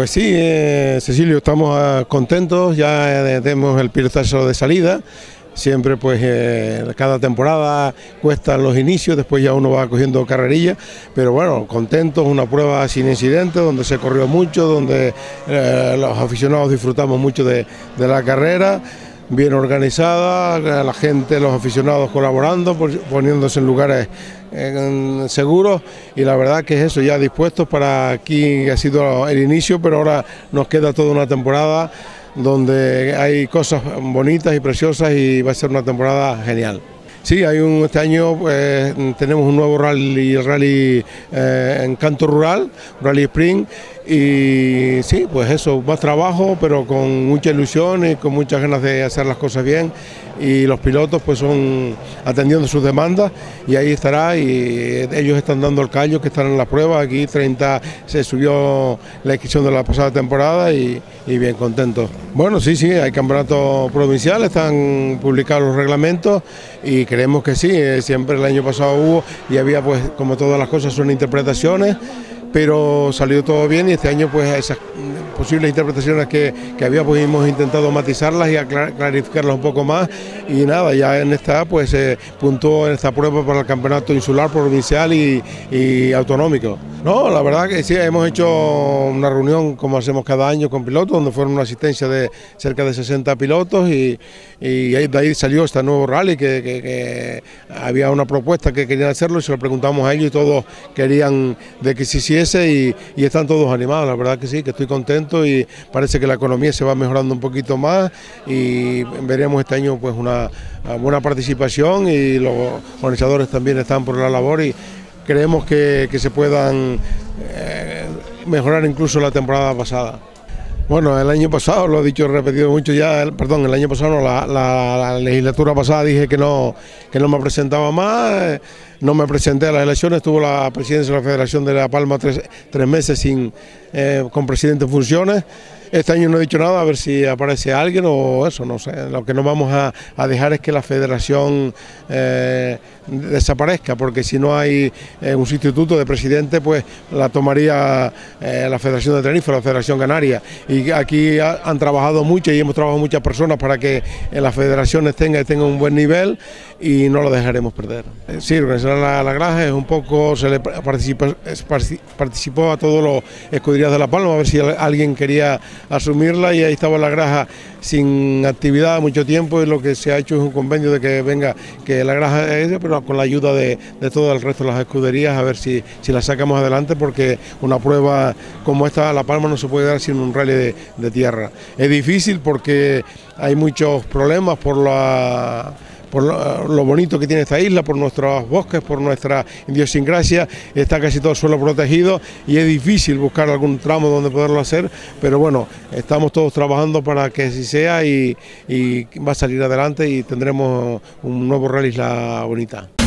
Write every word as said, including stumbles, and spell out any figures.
Pues sí, eh, Cecilio, estamos eh, contentos, ya eh, tenemos el pilotazo de salida. Siempre pues eh, cada temporada cuestan los inicios, después ya uno va cogiendo carrerilla, pero bueno, contentos, una prueba sin incidentes, donde se corrió mucho, donde eh, los aficionados disfrutamos mucho de, de la carrera, bien organizada, la gente, los aficionados colaborando, poniéndose en lugares eh, seguros, y la verdad que es eso, ya dispuestos para aquí, ha sido el inicio, pero ahora nos queda toda una temporada donde hay cosas bonitas y preciosas y va a ser una temporada genial. Sí, hay un, este año pues, tenemos un nuevo rally, el rally eh, en Canto Rural, Rally Sprint, y sí, pues eso, más trabajo, pero con mucha ilusión y con muchas ganas de hacer las cosas bien, y los pilotos pues son atendiendo sus demandas, y ahí estará, y ellos están dando el callo, que están en la prueba. Aquí treinta se subió la inscripción de la pasada temporada y, y bien contentos. Bueno, sí, sí, hay campeonato provincial, están publicados los reglamentos y creemos que sí, siempre el año pasado hubo y había, pues como todas las cosas son interpretaciones, pero salió todo bien, y este año pues esas posibles interpretaciones que, que había pues hemos intentado matizarlas y clarificarlas un poco más, y nada, ya en esta pues se eh, puntuó en esta prueba para el campeonato insular, provincial y, y autonómico. No, la verdad que sí, hemos hecho una reunión como hacemos cada año con pilotos, donde fueron una asistencia de cerca de sesenta pilotos, y, y de ahí salió este nuevo rally, que, que, que había una propuesta que querían hacerlo y se lo preguntamos a ellos y todos querían de que se hiciese, y, y están todos animados. La verdad que sí, que estoy contento, y parece que la economía se va mejorando un poquito más, y veremos este año pues una buena participación, y los organizadores también están por la labor, y creemos que, que se puedan eh, mejorar incluso la temporada pasada. Bueno, el año pasado, lo he dicho, he repetido mucho ya, el, perdón, el año pasado, no, la, la, la legislatura pasada dije que no, que no me presentaba más, eh, no me presenté a las elecciones, estuvo la presidencia de la Federación de La Palma tres, tres meses sin, eh, con presidente en funciones. Este año no he dicho nada, a ver si aparece alguien o eso, no sé. Lo que no vamos a, a dejar es que la federación eh, desaparezca, porque si no hay eh, un sustituto de presidente, pues la tomaría eh, la Federación de Tenerife, la Federación Canaria. Y aquí ha, han trabajado mucho y hemos trabajado muchas personas para que en las federaciones tenga, tenga un buen nivel, y no lo dejaremos perder. Sí, organizar la, la granja es un poco, se le participó, participó a todos los escuderías de La Palma, a ver si alguien quería asumirla, y ahí estaba la granja sin actividad mucho tiempo, y lo que se ha hecho es un convenio de que venga, que la granja es, pero con la ayuda de, de todo el resto de las escuderías, a ver si, si la sacamos adelante, porque una prueba como esta, La Palma, no se puede dar sin un rally de, de tierra. Es difícil porque hay muchos problemas por la... por lo bonito que tiene esta isla, por nuestros bosques, por nuestra idiosincrasia, está casi todo el suelo protegido, y es difícil buscar algún tramo donde poderlo hacer, pero bueno, estamos todos trabajando para que así sea, y, y va a salir adelante, y tendremos un nuevo rally Isla Bonita.